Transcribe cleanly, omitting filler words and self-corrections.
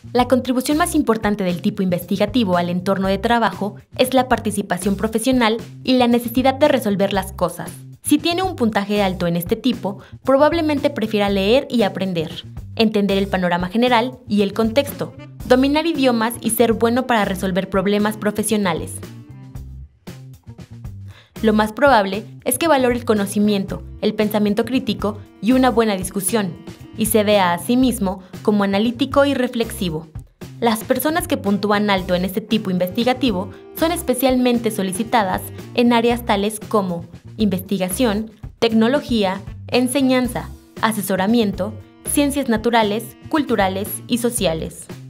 La contribución más importante del tipo investigativo al entorno de trabajo es la participación profesional y la necesidad de resolver las cosas. Si tiene un puntaje alto en este tipo, probablemente prefiera leer y aprender, entender el panorama general y el contexto, dominar idiomas y ser bueno para resolver problemas profesionales. Lo más probable es que valore el conocimiento, el pensamiento crítico y una buena discusión, y se vea a sí mismo como analítico y reflexivo. Las personas que puntúan alto en este tipo investigativo son especialmente solicitadas en áreas tales como investigación, tecnología, enseñanza, asesoramiento, ciencias naturales, culturales y sociales.